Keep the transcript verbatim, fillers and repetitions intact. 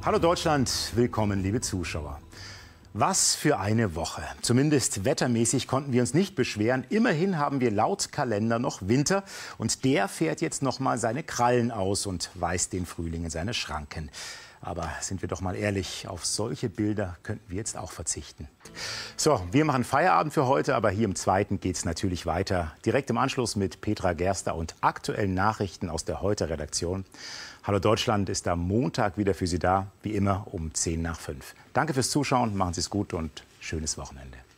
Hallo Deutschland, willkommen liebe Zuschauer. Was für eine Woche. Zumindest wettermäßig konnten wir uns nicht beschweren. Immerhin haben wir laut Kalender noch Winter und der fährt jetzt noch mal seine Krallen aus und weist den Frühling in seine Schranken. Aber sind wir doch mal ehrlich, auf solche Bilder könnten wir jetzt auch verzichten. So, wir machen Feierabend für heute, aber hier im Zweiten geht es natürlich weiter. Direkt im Anschluss mit Petra Gerster und aktuellen Nachrichten aus der Heute-Redaktion. Hallo Deutschland ist am Montag wieder für Sie da, wie immer um zehn nach fünf. Danke fürs Zuschauen, machen Sie es gut und schönes Wochenende.